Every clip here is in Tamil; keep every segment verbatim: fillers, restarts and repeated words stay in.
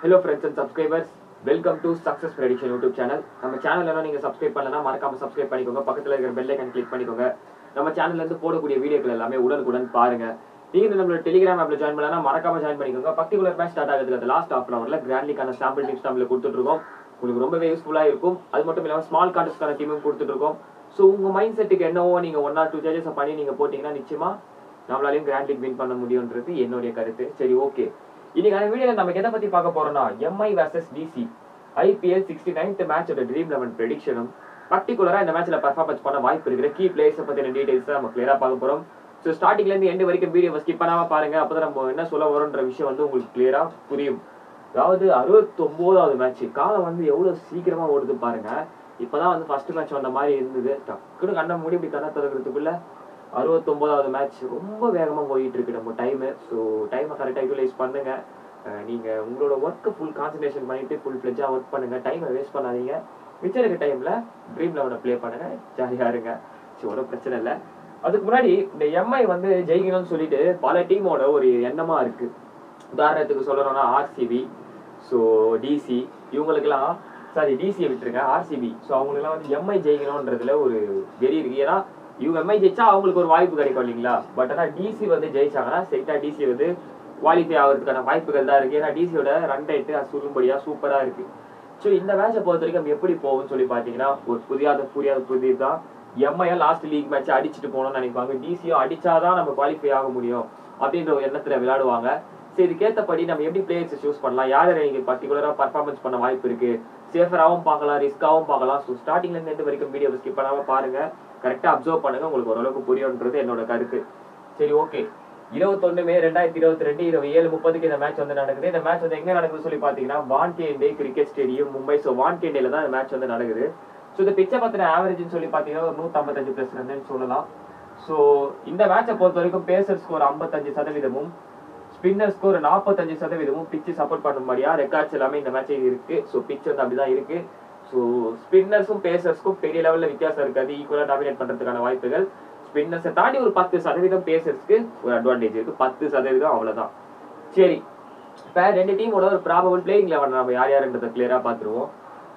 Hello friends and subscribers, welcome to Success Prediction YouTube channel. நம்ம சேனல்ல நீங்க subscribe பண்ணலனா மறக்காம subscribe பண்ணிக்கோங்க. பக்கத்துல இருக்கிற bell icon click பண்ணிக்கோங்க. நம்ம சேனல்ல இருந்து போடக்கூடிய வீடியோக்கள் எல்லாமே உடனுக்குடன் பாருங்க. நீங்க நம்மளோட Telegram app ல join பண்ணலனா மறக்காம join பண்ணிக்கோங்க. பர்టిక్యులர் மேட்ச் ஸ்டார்ட் ஆகுதுல அந்த லாஸ்ட் half an hourல கிராண்ட் லீக்கான சாம்பிள் டீம்ஸ் நம்மள கொடுத்துட்டு இருக்கோம். உங்களுக்கு ரொம்பவே யூஸ்ஃபுல்லா இருக்கும். அது மட்டும் இல்லாம ஸ்மால் கான்டெஸ்ட்கான டீமும் கொடுத்துட்டு இருக்கோம். சோ உங்க மைண்ட் செட்டுக்கு என்னவோ நீங்க one or two ஜட்ஜஸ் பண்ணி நீங்க போடிங்கனா நிச்சயமா நம்மளாலயும் கிராண்ட் லீக் வின் பண்ண முடியும்ன்றது என்னோட கருத்து. சரி ஓகே. இன்னைக்கான வீடியோல நம்ம எதை பத்தி பார்க்க போறோம்னா M I versus D C I P L sixty-ninth match ஓட ட்ரீம் eleven prediction-உம் பர்టిక్యులரா இந்த மேட்ச்ல பெர்ஃபார்மன்ஸ் பண்ண வாய்ப்பு இருக்கிற கீ பிளேயர்ஸ் பத்தின டீடைல்ஸ் நம்ம கிளியரா பார்க்க போறோம். சோ ஸ்டார்டிங்ல இருந்து எண்ட் வரைக்கும் வீடியோவை ஸ்கிப் பண்ணாம பாருங்க. அப்பதான் நம்ம என்ன சொல்ல வரோம்ன்ற விஷயம் வந்து உங்களுக்கு கிளியரா புரியும். அதாவது அறுபத்தொன்பதாவது மேட்ச் காலம் வந்து எவ்வளவு சீக்கிரமா ஓடுது பாருங்க. இப்பதான் வந்து ஃபர்ஸ்ட் மேட்ச் வந்த மாதிரி இருந்தது. டக்குனு கண்ண மூடி இப்படி கண்ண திறக்கிறதுக்குள்ள அறுபத்தொன்பதாவது மேட்ச் ரொம்ப வேகமா போயிட்டு இருக்கு நம்ம டைம். ஸோ டைமை கரெக்டாக யூட்டிலைஸ் பண்ணுங்க. நீங்க உங்களோட ஒர்க்கை ஃபுல் கான்சன்ட்ரேஷன் பண்ணிட்டு ஃபுல் ஃபிளெஜ்ஜா ஒர்க் பண்ணுங்க. டைமை வேஸ்ட் பண்ணாதீங்க. மிச்சம் இருக்க டைம்ல ட்ரீம் லெவனை ப்ளே பண்ணுங்க, ஜாலியா இருங்க. ஸோ ஒரு பிரச்சனை இல்லை. அதுக்கு முன்னாடி இந்த M I வந்து ஜெயிக்கணும்னு சொல்லிட்டு பல டீமோட ஒரு எண்ணமா இருக்கு. உதாரணத்துக்கு சொல்லணும்னா R C B, so D C இவங்களுக்கெல்லாம் சாரி டிசியை விட்டுருங்க R C B. ஸோ அவங்களுக்குலாம் வந்து M I ஜெயிக்கணும்ன்றதுல ஒரு வெறி இருக்கு. ஏன்னா இவங்க M I ஜெயிச்சா அவங்களுக்கு ஒரு வாய்ப்பு கிடைக்கும் இல்லைங்களா. பட் ஆனால் டிசி வந்து ஜெயிச்சாங்கன்னா ஸ்ட்ரெயிட்டா டிசி வந்து குவாலிஃபை ஆகிறதுக்கான வாய்ப்புகள் தான் இருக்கு. ஏன்னா டிசியோட ரன் ரேட்டு அது சொல்லும்படியா சூப்பரா இருக்கு. ஸோ இந்த மேட்சை பொறுத்த வரைக்கும் எப்படி போகும்னு சொல்லி பார்த்தீங்கன்னா ஒரு புரியாத புரியாத புதிய தான் M I last league match அடிச்சுட்டு போகணும்னு நினைப்பாங்க. டிசியும் அடிச்சாதான் நம்ம குவாலிஃபை ஆக முடியும் அப்படின்ற ஒரு எண்ணத்துல விளையாடுவாங்க. சரி இதுக்கேற்றபடி நம்ம எப்படி பிளேயர்ஸ் சூஸ் பண்ணலாம், யார் நீங்க பர்டிகுலரா பர்ஃபார்மன்ஸ் பண்ண வாய்ப்பு இருக்கு, சேஃபராகவும் பார்க்கலாம் ரிஸ்காகவும் பார்க்கலாம். ஸோ ஸ்டார்டிங்ல இருந்து எண்டு வரைக்கும் வீடியோ ஸ்கிப் பண்ணாம பாருங்க. கரெக்டா அப்சர்வ் பண்ணுங்க, உங்களுக்கு ஓரளவுக்கு புரியும்ன்றது என்னோட கருத்து. சரி ஓகே. இருபத்தொன்னு மே ரெண்டாயிரத்தி இருபத்தி ரெண்டு இருபது ஏழு முப்பதுக்கு இந்த மேட்ச் வந்து நடக்குது. இந்த மேட்ச் வந்து எங்க நடக்குதுன்னு சொல்லி பாத்தீங்கன்னா Wankhede cricket stadium Mumbai. So வான்கேடேல தான் இந்த மேட்ச் வந்து நடக்குது. ஸோ இந்த பிச்சை பத்தின ஆவரேஜ்னு சொல்லி பாத்தீங்கன்னா ஒரு நூத்தி ஐம்பத்தஞ்சு பிளஸ் ரன்னு சொல்லலாம். ஸோ இந்த மேட்சை பொறுத்த வரைக்கும் பேசர் ஸ்கோர் ஐம்பத்தஞ்சு சதவீதமும் ஸ்பின்னர் ஸ்கோர் நாற்பத்தஞ்சு சதவீதமும் பிச்சு சப்போர்ட் பண்ணும்படியா ரெக்கார்ட்ஸ் எல்லாமே இந்த மேட்ச் இருக்கு. ஸோ பிச் வந்து அப்படிதான் இருக்கு. ஸோ ஸ்பின்னர்ஸும் பேசர்ஸ்க்கும் பெரிய லெவலில் வித்தியாசம் இருக்காது. ஈக்குவலாக டாமினேட் பண்ணுறதுக்கான வாய்ப்புகள் ஸ்பின்னர்ஸை தாண்டி ஒரு பத்து சதவீதம் பேசர்ஸ்க்கு ஒரு அட்வான்டேஜ் இருக்கு. பத்து சதவீதம் அவ்வளோதான். சரி இப்போ ரெண்டு டீமோட ஒரு ப்ராபபிள் பிளேயிங் லெவன் நம்ம யார் யாருன்றதை கிளியராக பார்த்துருவோம்.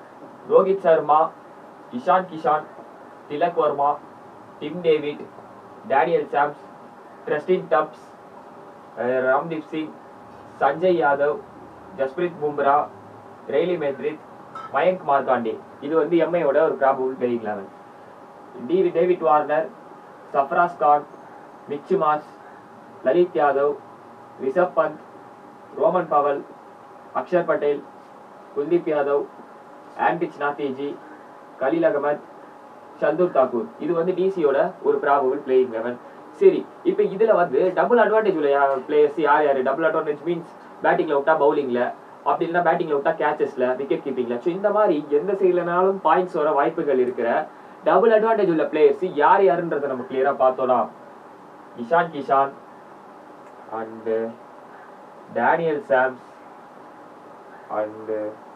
Rohit Sharma, Ishan Kishan, Tilak Varma, Tim David, Daniel Sams, Tristan Stubbs, Ramdeep Singh, Sanjay Yadav, Jasprit Bumrah, Riley Meredith, Mayank Markande. இது வந்து M I யோட ஒரு ப்ராபபிள் பிளேயிங் லெவன். டிவி David Warner, Sarfaraz Khan, Mitchell Marsh, Lalit Yadav, Rishabh Pant, Rovman Powell, Axar Patel, Kuldeep Yadav, Anrich Nortje, Khaleel Ahmed, Shardul Thakur. இது வந்து டிசியோட ஒரு ப்ராபபிள் பிளேயிங் லெவன். சரி இப்போ இதுல வந்து டபுள் அட்வான்டேஜ் உள்ள பிளேயர்ஸ் யார் யாரு? டபுள் அட்வான்டேஜ் மீன்ஸ் பேட்டிங்ல விட்டா பவுலிங்ல, அப்படி இல்லைன்னா பேட்டிங்ல விட்டா கேச்சஸ்ல, விக்கெட் கீப்பிங்ல. ஸோ இந்த மாதிரி எந்த சைட்லனாலும் பாயிண்ட்ஸ் வர வாய்ப்புகள் இருக்கிற டபுள் அட்வான்டேஜ் உள்ள பிளேயர்ஸ் யார் யாருன்றதை நம்ம கிளியரா பார்த்தோம்னா Ishan Kishan and Daniel Sams and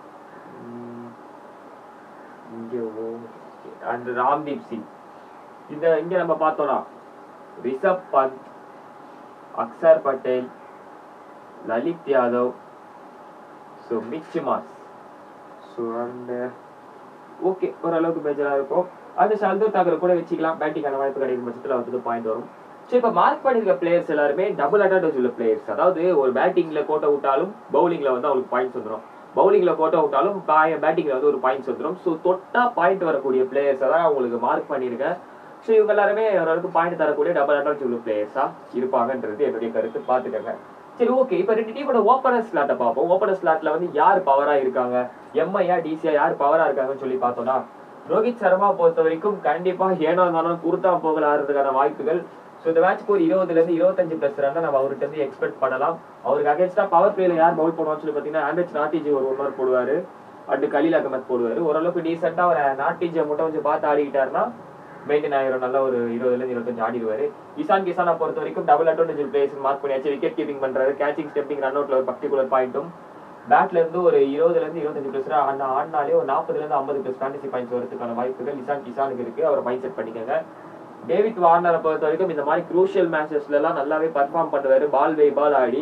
and Ramdeep Singh. இந்த இங்க நம்ம பார்த்தோம்னா Rishabh Pant, Axar Patel, Lalit Yadav, so Mitchell Marsh. So அந்த ஓகே ஓரளவுக்கு மேஜராக இருக்கும். அந்த ஷர்துல் தாக்கூர் கூட வச்சுக்கலாம். பேட்டிங்கான வாய்ப்பு கிடைக்கும் பட்சத்தில் அவருக்கு பாயிண்ட் வரும். ஸோ இப்போ மார்க் பண்ணிருக்க பிளேயர்ஸ் எல்லாருமே டபுள் அட்வான்டேஜ் உள்ள பிளேயர்ஸ். அதாவது ஒரு பேட்டிங்ல கோட்டை விட்டாலும் பவுலிங்ல வந்து அவங்களுக்கு பாயிண்ட்ஸ் வந்துடும், பவுலிங்ல கோட்டை விட்டாலும் பேட்டிங்ல வந்து ஒரு பாயிண்ட்ஸ் வந்துடும். ஸோ தொட்டா பாயிண்ட் வரக்கூடிய பிளேயர்ஸை தான் அவங்களுக்கு மார்க் பண்ணியிருக்கேன். ஸோ இவங்க எல்லாருமே ஓரளவுக்கு பாயிண்ட் தரக்கூடிய டபுள் அட்வான்டேஜ் உள்ள பிளேயர்ஸா இருப்பாங்கன்றது என்னுடைய கருத்து. பார்த்துக்கங்க. சரி ஓகே. இப்போ ரெண்டு டீமோட ஓப்பனர் ஸ்லாட்டை பார்ப்போம். ஓப்பனர் ஸ்லாட்ல வந்து யார் பவரா இருக்காங்க, M I யா டிசியா யார் பவரா இருக்காங்கன்னு சொல்லி பார்த்தோம்னா ரோஹித் சர்மா பொறுத்த வரைக்கும் கண்டிப்பா ஏனோ தானோ குறுத்தா போகல ஆறதுக்கான வாய்ப்புகள். ஸோ இந்த மேட்ச்க்கு ஒரு இருபதுல இருந்து இருபத்தஞ்சு பிளஸ் ரன் நம்ம அவர்கிட்ட இருந்து எக்ஸ்பெக்ட் பண்ணலாம். அவருக்கு அகேன்ஸ்டா பவர் பிளேல யார் பவுல் பண்ணுவான்னு சொல்லி பார்த்தீங்கன்னா ஆண்டிச் நாட்டிஜி ஒரு ஒன் ஓவர் போடுவாரு, அண்டு கலீல் அகமத் போடுவாரு. ஓரளவுக்கு டீசெண்டா ஒரு நாட்டிஜியை மட்டும் கொஞ்சம் பார்த்து ஆடிக்கிட்டாருன்னா மெயின்டைன் ஆயிரம். நல்லா ஒரு இருபதுல இருந்து இருபத்தஞ்சு ஆடிடுவாரு. இஷான் கிஷானை பொறுத்த வரைக்கும் டபுள் அட்வான்டேஜ் பிளேயர்ஸ் மார்க் பண்ணியாச்சு. விக்கெட் கீப்பிங் பண்றாரு, கேச்சிங் ஸ்டெப்பிங் ரன் அவுட்ல ஒரு பர்டிகுலர் பாயிண்ட்டும், பேட்ல இருந்து ஒரு இருபதுல இருந்து இருபத்தஞ்சு பிளஸ் ஆடினாலே ஒரு நாற்பதுல இருந்து ஐம்பது பிளஸ் ஃபேண்டசி பாயிண்ட்ஸ் வரதுக்கான வாய்ப்புகள் இஷான் கிஷானுக்கு இருக்கு. அவரை மைண்ட் செட் பண்ணிக்கோங்க. டேவிட் வார்னரை பொறுத்த வரைக்கும் இந்த மாதிரி குரூஷியல் மேட்சஸ்ல எல்லாம் நல்லாவே பர்ஃபார்ம் பண்ணுவாரு. பால் வே பால் ஆடி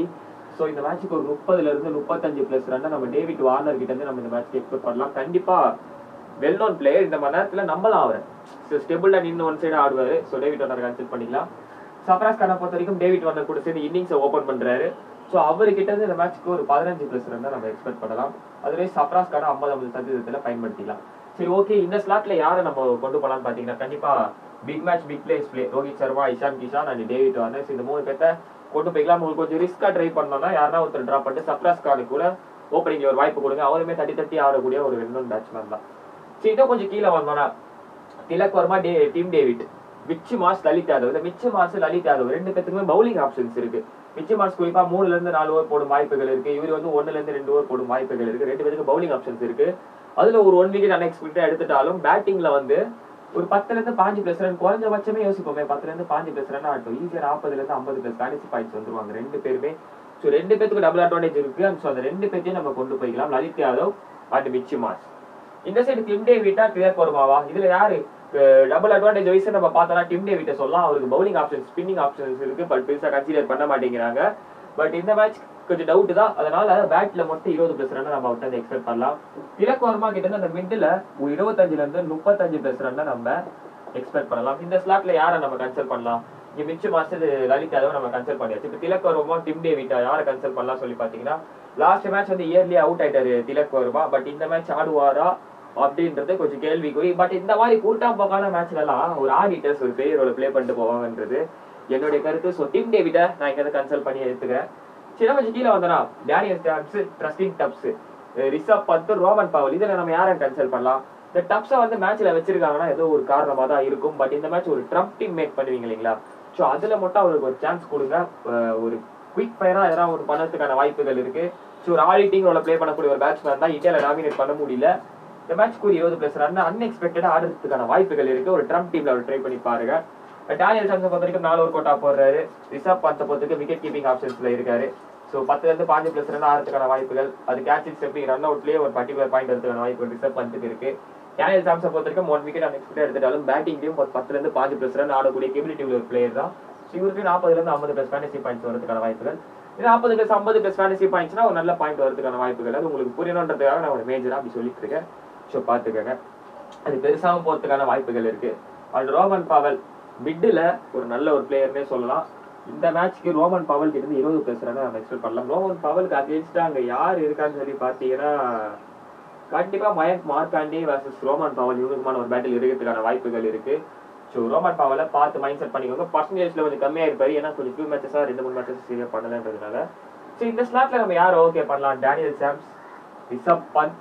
ஸோ இந்த மேட்ச்சுக்கு ஒரு முப்பதுல இருந்து முப்பத்தஞ்சு பிளஸ் ரன் நம்ம டேவிட் வார்னர் கிட்ட இருந்து நம்ம இந்த மேட்ச்க்கு எக்ஸ்பெக்ட் பண்ணலாம். கண்டிப்பா வெல் நோன் பிளேயர், இந்த மணி நேரத்துல நம்பலாம் அவரை. ஸோ ஸ்டெபிளா நின்று ஒன் சைடு ஆடுவாரு. ஸோ டேவிட் வார்னர் கன்சிடர் பண்ணிக்கலாம். சப்ராஸ் கானை பொறுத்த வரைக்கும் டேவிட் வார்னர் கூட சேர்ந்து இன்னிங்ஸை ஓப்பன் பண்றாரு. ஸோ அவர்கிட்ட இருந்து இந்த மேட்ச்க்கு ஒரு பதினஞ்சு பிளஸ் ரன் நம்ம எக்ஸ்பெக்ட் பண்ணலாம். அதுவே சப்ராஸ் கானை ஐம்பது ஐம்பது சதவீதத்தில் பயன்படுத்திக்கலாம். சரி, ஓகே, இந்த ஸ்லாட்ல யாரை நம்ம கொண்டு போகலான்னு பாத்தீங்கன்னா கண்டிப்பா big match big plays play Rohit Sharma, Ishan Kishan and David Warner இந்த மூணு பேர்த்த கொண்டு போய்க்கலாம். உங்களுக்கு கொஞ்சம் ரிஸ்கா ட்ரை பண்ணோம்னா யாருன்னா ஒருத்தர் ட்ராப் பண்ணிட்டு சப்ராஸ் கானுக்கு கூட ஓப்பனிங்ல ஒரு வாய்ப்பு கொடுங்க. அவருமே தட்டி தட்டி ஆடக்கூடிய ஒரு ரெண்டு பேட்ஸ்மேன் தான். சரி, இன்னும் கொஞ்சம் கீழே வந்தோம்னா திலக் வர்மா, டே Tim David, Mitchell Marsh, Lalit Yadav. இந்த மிச்சு மாஸ் லலித் யாதவ் ரெண்டு பேத்துக்குமே பவுலிங் ஆப்ஷன்ஸ் இருக்கு. மிச்சு மாஸ் குறிப்பா மூணுல இருந்து நாலு ஓவர் போடும் வாய்ப்புகள் இருக்கு. இவர் வந்து ஒன்னுல இருந்து ரெண்டு ஓவர் போடும் வாய்ப்புகள் இருக்கு. ரெண்டு பேருக்கு பவுலிங் ஆப்ஷன்ஸ் இருக்கு. அதுல ஒரு ஒன் விக்கெட் அன்எக்ஸ்பெக்டா எடுத்துட்டாலும் பேட்டிங்ல வந்து ஒரு பத்துல இருந்து பாஞ்சு பிளஸ் ரன் குறைஞ்சபட்சமே யோசிப்போமே. பத்துல இருந்து பாஞ்சு பிளஸ் ரன் ஆட்டும். ஈஸியா நாற்பதுல இருந்து ஐம்பது பிளஸ் ஃபேண்டசி பாயிண்ட்ஸ் வந்துருவாங்க ரெண்டு பேருமே. ஸோ ரெண்டு பேருக்கு டபுள் அட்வான்டேஜ் இருக்கு. ஸோ அந்த ரெண்டு பேர்த்தையும் நம்ம கொண்டு போய்க்கலாம், Lalit Yadav and Mitchell Marsh. இந்த சைடு டிம் டேவிட்டா திலக் வர்மாவா? இதுல யாரு டபுள் அட்வான்டேஜ் வைஸ் நம்ம பார்த்தோம்னா டிம் டேவிட்ட சொல்லலாம். அவருக்கு பவுலிங் ஆப்ஷன்ஸ், ஸ்பின்னிங் ஆப்ஷன்ஸ் இருக்கு. பட் பெருசா கன்சிடர் பண்ண மாட்டேங்கிறாங்க. பட் இந்த மேட்ச் கொஞ்சம் டவுட் தான். அதனால பேட்ல மட்டும் இருபது பிளஸ் ரன் நம்ம அவர்கிட்ட எக்ஸ்பெக்ட் பண்ணலாம். திலக் வர்மா கிட்ட இருந்து அந்த மிடில் ஒரு இருபத்தஞ்சுல இருந்து முப்பத்தஞ்சு பிளஸ் ரன் நம்ம எக்ஸ்பெக்ட் பண்ணலாம். இந்த ஸ்லாட்ல யாரை நம்ம கன்சல்ட் பண்ணலாம்? இங்க மிச்சு மாஸ்டர் லலித் யாதவ் நம்ம கன்சல்ட் பண்ணியாச்சு. இப்போ திலக் வர்மா, டிம் டேவிட்டா யாரை கன்சல்ட் பண்ணலாம் சொல்லி பாத்தீங்கன்னா லாஸ்ட் மேட்ச் வந்து இயர்லி அவுட் ஆயிட்டாரு திலக் வர்மா. பட் இந்த மேட்ச் ஆடுவாரா அப்படின்றது கொஞ்சம் கேள்விக்குறி. பட் இந்த மாதிரி கூட்டாம் போக்கான மேட்ச்ல எல்லாம் ஒரு ஆடிட்டர்ஸ் ஒரு பெரிய ரோல் பிளே பண்ணிட்டு போவாங்கன்றது என்னுடைய கருத்து. ஸோ டிம் டேவிட்டை நான் இங்க கன்சல்ட் பண்ணி எடுத்துக்கிறேன். சின்ன கொஞ்சம் கீழே வந்தனா Daniel Sams, Tristan Stubbs, Rishabh Pant, Rovman Powell, இதுல நம்ம யாரை கன்சல்ட் பண்ணலாம்? இந்த டப்ஸை வந்து மேட்ச்ல வச்சிருக்காங்கன்னா ஏதோ ஒரு காரணமா தான் இருக்கும். பட் இந்த மேட்ச் ஒரு ட்ரம்ப் டீம் மேக் பண்ணுவீங்க இல்லைங்களா? ஸோ அதுல மட்டும் அவருக்கு ஒரு சான்ஸ் கொடுங்க. ஒரு குயிக் ஃபயரா எதாவது ஒரு பண்ணதுக்கான வாய்ப்புகள் இருக்கு. ஸோ ஒரு ஆடிட்டிங் ரோல பிளே பண்ணக்கூடிய ஒரு பேட்ஸ்மேன் தான். இந்தியாவில் டாமினேட் பண்ண முடியல. இந்த மேட்ச்க்கு ஒரு இருபது பிளஸ் ரன் அன்எக்ஸ்பெக்டடா ஆடுறதுக்கான வாய்ப்புகள் இருக்கு. ஒரு ட்ரம்ப் டீம்ல அவர் ட்ரை பண்ணி பாருங்க. டேனியல் சாம்ஸை பொறுத்த வரைக்கும் நாலு ஓவர் கோட்டா போடுறாரு. ரிஷப் பந்தை பொறுத்த வரைக்கும் விக்கெட் கீப்பிங் ஆப்ஷன்ஸ்ல இருக்காரு. ஸோ பத்துல இருந்து பாஞ்சு பிளஸ் ரன் ஆகிறதுக்கான வாய்ப்புகள், அது கேட்சிங் எப்படி ரன் அவுட்லேயே ஒரு பர்டிகுலர் பாயிண்ட் எடுத்துக்கான வாய்ப்புகள் ரிஷப் பந்துக்கு இருக்கு. டேனியல் சாம்ஸை பொறுத்த வரைக்கும் ஒன் விக்கெட் அன்எக்ஸ்பெக்டா எடுத்துட்டாலும் பேட்டிங்லையும் ஒரு பத்துல இருந்து பாஞ்சு பிளஸ் ரன் ஆடக்கூடிய கேபிலிட்டி ஒரு பிளேயர் தான். ஸோ இவருக்கு நாற்பதுல இருந்து ஐம்பது பிளஸ் ஃபேண்டசி பாயிண்ட்ஸ் வரதுக்கான வாய்ப்புகள். இது நாற்பது பிளஸ் ஐம்பது பிளஸ் ஃபேண்டசி பாயிண்ட்ஸ்னா ஒரு நல்ல பாயிண்ட் வரதுக்கான வாய்ப்புகள். அது உங்களுக்கு புரியணுன்றதுக்காக நான் ஒரு மேஜரா அப்படி சொல்லிட்டு இருக்கேன். ஸோ பார்த்துக்கங்க, அது பெருசாகவும் போறதுக்கான வாய்ப்புகள் இருக்கு. அண்ட் ரோமன் பவல் மிடில் ஒரு நல்ல ஒரு பிளேயர்னே சொல்லலாம். இந்த மேட்ச்க்கு ரோமன் பவல் கிட்ட இருந்து இருபது பிளஸ் ரன் நம்ம எக்ஸ்பெக்ட் பண்ணலாம். ரோமன் பவலுக்கு அகேன்ஸ்டா அங்க யார் இருக்கான்னு சொல்லி பாத்தீங்கன்னா கண்டிப்பா Mayank Markande versus Rovman Powell இவருக்குமான ஒரு பேட்டில் இருக்கிறதுக்கான வாய்ப்புகள் இருக்கு. ஸோ ரோமன் பவலை பார்த்து மைண்ட் செட் பண்ணிக்கோங்க. பர்சன்டேஜ்ல கொஞ்சம் கம்மியா இருப்பாரு. ஏன்னா கொஞ்சம் ஃபியூ மேட்சஸா ரெண்டு மூணு மேட்சஸ் சரியா பண்ணலன்றதுனால. ஸோ இந்த ஸ்லாட்ல நம்ம யார் ஓகே பண்ணலாம்? டேனியல் சாம்ஸ், ரிஷப் பந்த்,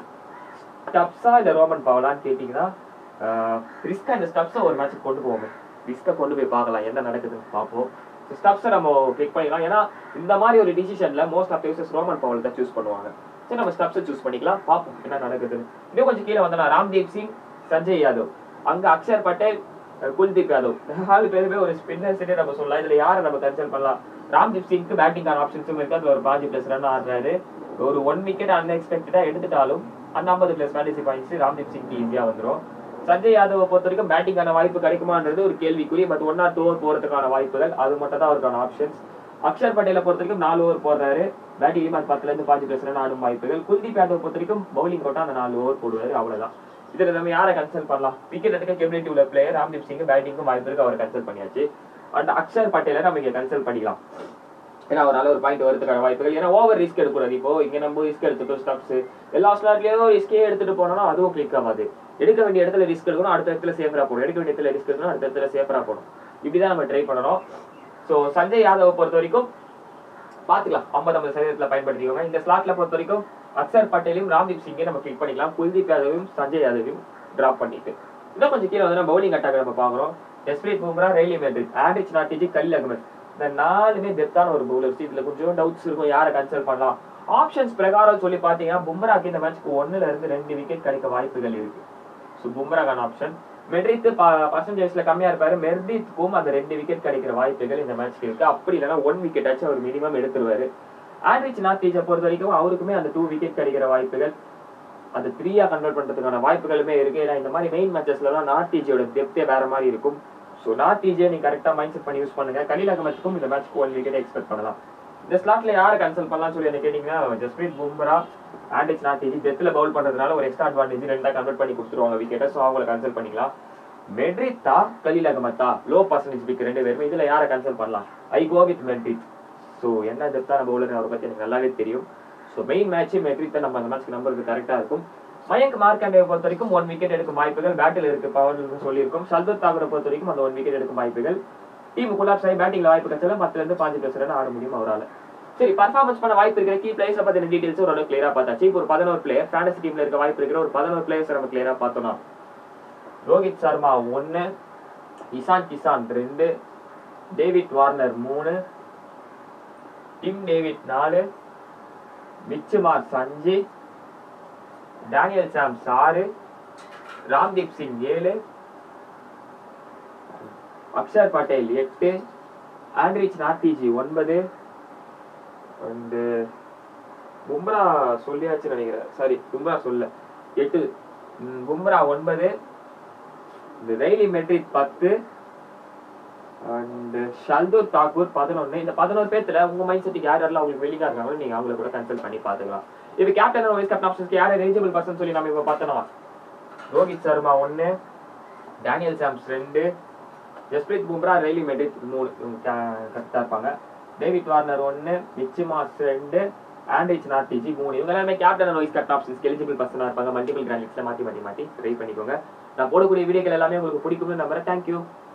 ஸ்டப்ஸா இல்ல ரோமன் பவலான்னு கேட்டீங்கன்னா ரிஸ்கா இந்த ஸ்டப்ஸை ஒரு மேட்சுக்கு கொண்டு போவோமே. ரிஸ்கை கொண்டு போய் பார்க்கலாம் என்ன நடக்குதுன்னு பார்ப்போம். ஸ்டப்ஸை நம்ம கிளிக் பண்ணிக்கலாம். ஏன்னா இந்த மாதிரி ஒரு டிசிஷன்ல most of users Rovman Powell தான் சூஸ் பண்ணுவாங்க. சரி, நம்ம ஸ்டப்ஸை சூஸ் பண்ணிக்கலாம், பார்ப்போம் என்ன நடக்குது. இன்னும் கொஞ்சம் கீழே வந்தா ராம்தீப் சிங், சஞ்சய் யாதவ், அங்க அக்ஷர் பட்டேல், குல்தீப் யாதவ், நாலு பேருமே ஒரு ஸ்பின்னர்ஸ் நம்ம சொல்லலாம். இதுல யாரை நம்ம கன்சல்ட் பண்ணலாம்? ராம்தீப் சிங்க்கு பேட்டிங்கான ஆப்ஷன்ஸும் இருக்கு. அதுல ஒரு பாஞ்சு பிளஸ் ரன் ஆடுறாரு. ஒரு ஒன் விக்கெட் அன்எக்ஸ்பெக்டடா எடுத்துட்டாலும் அந்த ஐம்பது plus fantasy points Ramdeep Singh ஈஸியா வந்துடும். சஞ்சய் யாதவை பொறுத்த வரைக்கும் பேட்டிங்கான வாய்ப்பு கிடைக்குமான்றது ஒரு கேள்விக்குறி. But one or two over போறதுக்கான வாய்ப்புகள், அது மட்டும் தான் அவருக்கான ஆப்ஷன்ஸ். அக்ஷர் பட்டேலை பொறுத்த வரைக்கும் நாலு ஓவர் போடுறாரு. பேட்டிங்லயும் அது பத்துல இருந்து பாஞ்சு பிளஸ் ரன் ஆடும் வாய்ப்புகள். குல்தீப் யாதவை பொறுத்த வரைக்கும் பவுலிங் போட்டா அந்த நாலு ஓவர் போடுவாரு, அவ்வளவுதான். இதுல நம்ம யாரை கன்சல்ட் பண்ணலாம்? விக்கெட் எடுக்க கேபிலிட்டி உள்ள பிளேயர் ராம்தீப் சிங், பேட்டிங்கும் வாய்ப்பு இருக்கு, அவரை கன்சல்ட் பண்ணியாச்சு. அண்ட் அக்ஷர் பட்டேலை நம்ம இங்க கன்சல்ட் பண்ணிக்கலாம். ஏன்னா ஒரு நல்ல ஒரு பாயிண்ட் வரதுக்கான வாய்ப்புகள். ஏன்னா ஓவர் ரிஸ்க் எடுக்கூடாது. இப்போ இங்க நம்ம ரிஸ்க் எடுத்துட்டோம், ஸ்டப்ஸ் எல்லா ஸ்லாட்லயும் ரிஸ்கே எடுத்துட்டு போனோம்னா அதுவும் கிளிக் ஆகாது. எடுக்க வேண்டிய இடத்துல ரிஸ்க் எடுக்கணும், அடுத்த இடத்துல சேஃபரா போடும். எடுக்க வேண்டிய இடத்துல ரிஸ்க் எடுக்கணும், அடுத்த இடத்துல சேஃபரா போடும். இப்படிதான் நம்ம ட்ரை பண்ணணும். ஸோ சஞ்சய் யாதவை பொறுத்த வரைக்கும் பாத்துக்கலாம், ஐம்பது ஐம்பது சதவீதத்துல பயன்படுத்திக்கோங்க. இந்த ஸ்லாட்ல பொறுத்த வரைக்கும் அக்ஷர் பட்டேலையும் ராம்தீப் சிங்கையும் நம்ம கிளிக் பண்ணிக்கலாம். குல்தீப் யாதவையும் சஞ்சய் யாதவையும் டிராப் பண்ணிட்டு இன்னும் கொஞ்சம் கீழே வந்து பவுலிங் அட்டாக் நம்ம பாக்குறோம். Jasprit Bumrah, Riley Meredith, Anrich Nortje, Khaleel Ahmed, இந்த நாலுமே டெப்தான ஒரு பவுலர்ஸ். இதுல கொஞ்சம் டவுட்ஸ் இருக்கும், யாரை கன்சல்ட் பண்ணலாம்? ஆப்ஷன்ஸ் பிரகாரம் சொல்லி பாத்தீங்கன்னா பும்ராக்கு இந்த மேட்ச்க்கு ஒன்னுல இருந்து ரெண்டு விக்கெட் கிடைக்க வாய்ப்புகள் இருக்கு. So பும்ராக்கான option. மெட்ரித் பர்சன்டேஜ்ல கம்மியா இருப்பாரு. மெர்டித்துக்கும் அந்த ரெண்டு விக்கெட் கிடைக்கிற வாய்ப்புகள் இந்த மேட்ச்க்கு இருக்கு. அப்படி இல்லைன்னா ஒன் விக்கெட் ஆச்சு அவர் மினிமம் எடுத்துருவாரு. ஆண்ட்ரிச் நாட்டிஜை பொறுத்த வரைக்கும் அவருக்குமே அந்த டூ விக்கெட் கிடைக்கிற வாய்ப்புகள், அந்த த்ரீயா கன்வெர்ட் பண்றதுக்கான வாய்ப்புகளுமே இருக்கு. ஏன்னா இந்த மாதிரி மெயின் மேட்சஸ்ல தான் நாட்டிஜியோட டெப்தே வேற மாதிரி இருக்கும். ஸோ நாட்டிஜியை நீங்க கரெக்டா மைண்ட் செட் பண்ணி யூஸ் பண்ணுங்க. கலில் அகமதுக்கும் இந்த மேட்ச்க்கு ஒன் விக்கெட் எக்ஸ்பெக்ட் பண்ணலாம். இந்த ஸ்லாட்ல யாரை கன்சல்ட் பண்ணலாம்னு சொல்லி என்ன கேட்டீங்கன்னா ஜஸ்பிரீத் பும்ரா ஆண்டிச் நாட்டிஜி டெத்தில் பவுல் பண்றதுனால ஒரு எக்ஸ்ட்ரா அட்வான்டேஜ் ரெண்டா கன்வெர்ட் பண்ணி கொடுத்துருவாங்க விக்கெட்டை. ஸோ அவங்களை கன்சல்ட் பண்ணிக்கலாம். மெட்ரித்தா கலீல் அகமத்தா லோ பர்சன்டேஜ் பிக் ரெண்டு பேருமே இதுல யாரை கன்சல்ட் பண்ணலாம்? ஐ கோ வித் மெட்ரித். ஸோ என்ன டெப்தான பவுலர் அவரை பத்தி எனக்கு நல்லாவே தெரியும். ஸோ மெயின் மேட்ச் மெட்ரித்தை நம்ம அந்த மேட்ச்க்கு நம்பருக்கு கரெக்டா இருக்கும். மயங்க் மார்க்கண்டே பொறுத்த வரைக்கும் ஒன் விக்கெட் எடுக்கும் வாய்ப்புகள் பேட்டில் இருக்கு பவர் சொல்லியிருக்கும். ஷர்துல் தாக்கூரை பொறுத்த வரைக்கும் அந்த ஒன் விக்கெட் எடுக்கும் வாய்ப்புகள். டீம் குலாப்ஸ் ஆகி பேட்டிங்ல வாய்ப்பு கிடைச்சா பத்துல இருந்து பாஞ்சு பிளஸ் ரன் ஆட முடியும் அவரால். சரி, பர்ஃபார்மன்ஸ் பண்ண வாய்ப்பு இருக்கிற கீ பிளேயர்ஸ் பத்தின டீடைல்ஸ் ஓரளவு கிளியரா பார்த்தாச்சு. இப்போ ஒரு பதினோரு பிளேயர் ஃபேண்டசி டீம்ல இருக்க வாய்ப்பு இருக்கிற ஒரு பதினோரு பிளேயர்ஸ் நம்ம கிளியரா பார்த்தோம்னா ரோஹித் சர்மா ஒன்னு, இசான் கிசான் ரெண்டு, டேவிட் வார்னர் மூணு, டிம் டேவிட் நாலு, மிச்சு மார்க்ஸ் அஞ்சு, டேனியல் சாம்ஸ் ஆறு, ராம்தீப் சிங் ஏழு, அக்ஷர் பட்டேல் எட்டு, ஆண்ட்ரிச் நாட்டிஜி ஒன்பது, அண்ட் பும்ரா சொல்லியாச்சு நினைக்கிறேன். சாரி, பும்ரா சொல்ல எட்டு, பும்ரா ஒன்பது, இந்த ரெய்லி மெட்ரித் பத்து, அண்ட் ஷர்துல் தாக்கூர் பதினொன்னு. இந்த பதினோரு பேர்த்துல உங்க மைண்ட் செட்டுக்கு யார் யாரெல்லாம் உங்களுக்கு வெளியா இருக்காங்களோ நீங்க அவங்களை கூட கன்சல்ட் பண்ணி பாத்துக்கலாம். இது கேப்டன் வைஸ் கேப்டன் ஆப்ஷன்ஸ்க்கு யார் எலிஜிபிள் பர்சன் சொல்லி நம்ம இப்ப பார்த்தோம். ரோஹித் சர்மா ஒன்னு, டேனியல் சாம்ஸ் ரெண்டு, ஜஸ்பிரீத் பும்ரா ரெய்லி மெட்ரித் மூணு கரெக்டா இருப்பாங்க. டேவிட் வார்னர் ஒன்னு, மிச்சு மார்க்ஸ் ரெண்டு, ஆண்ட்ரிச் நாட்டிஜி மூணு. இவங்க எல்லாமே கேப்டன் வைஸ் கேப்டன் ஆப்ஷன்ஸ்க்கு எலிஜிபிள் பர்சனா இருப்பாங்க. மல்டிபிள் கிராண்ட் லிஸ்ட்ல மாத்தி மாத்தி மாத்தி ட்ரை பண்ணிக்கோங்க. நான் போடக்கூடிய வீடியோக்கள் எல்லாமே உங்களுக்கு பிடிக்கும்னு நம்புறேன். தேங்க்யூ.